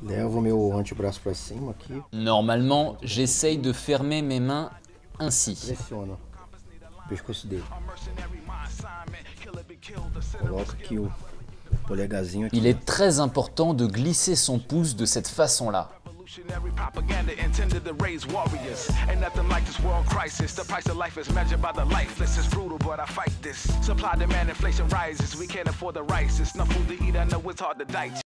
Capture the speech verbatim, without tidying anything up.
Levo meu antebraço para cima aqui. Normalement, j'essaye de fermer mes mains ainsi. Pressiona o pescoço dele. Coloca aqui o polegarzinho aqui. Il est très important de glisser son pouce de cette façon-là. Revolutionary propaganda intended to raise warriors. Ain't nothing like this world crisis. The price of life is measured by the lifeless. It's brutal, but I fight this. Supply, demand, inflation rises. We can't afford the rice. It's no food to eat. I know it's hard to digest.